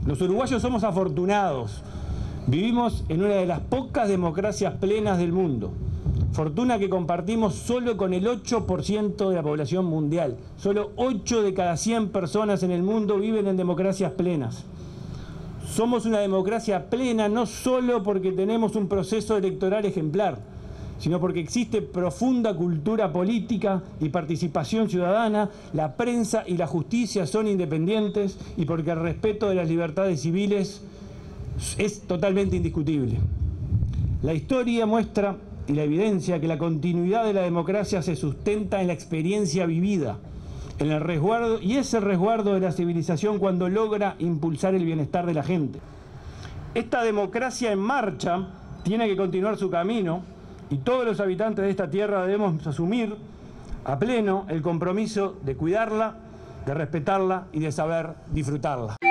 Los uruguayos somos afortunados. Vivimos en una de las pocas democracias plenas del mundo. Fortuna que compartimos solo con el 8% de la población mundial. Solo 8 de cada 100 personas en el mundo viven en democracias plenas. Somos una democracia plena no solo porque tenemos un proceso electoral ejemplar, sino porque existe profunda cultura política y participación ciudadana, la prensa y la justicia son independientes y porque el respeto de las libertades civiles es totalmente indiscutible. La historia muestra y la evidencia que la continuidad de la democracia se sustenta en la experiencia vivida, en el resguardo, y es el resguardo de la civilización cuando logra impulsar el bienestar de la gente. Esta democracia en marcha tiene que continuar su camino y todos los habitantes de esta tierra debemos asumir a pleno el compromiso de cuidarla, de respetarla y de saber disfrutarla.